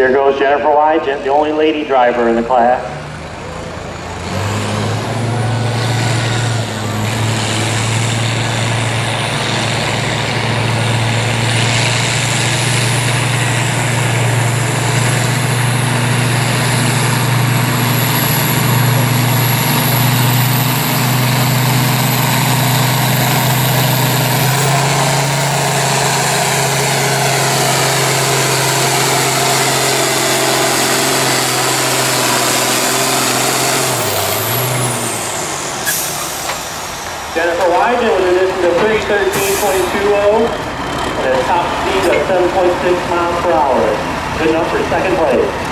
Here goes Jennifer Wigent, the only lady driver in the class. Jennifer Wigent with an addition to 313.20 and a top speed of 7.6 miles per hour. Good enough for second place.